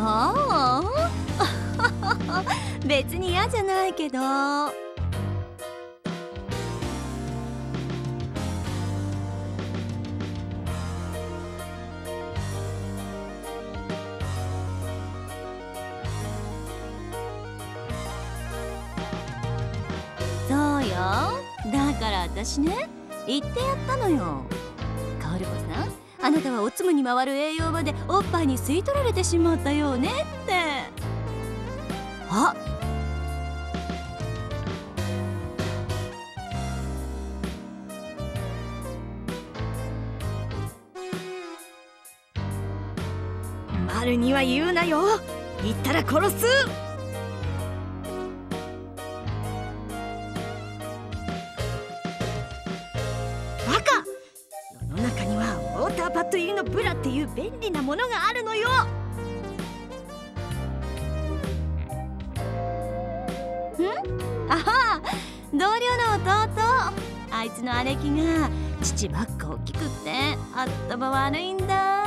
そう別に嫌じゃないけど。そうよ。だから私ね、言ってやったのよ。カオル子さん、あなたはおつむに回る栄養までおっぱいに吸い取られてしまったよねって。あ、マルには言うなよ。言ったら殺す。バカ！世の中にはウォーターパッド入りのブラっていう便利なものがあるのよ。あは、同僚の弟。あいつの姉貴が乳ばっか大きくって頭悪いんだ。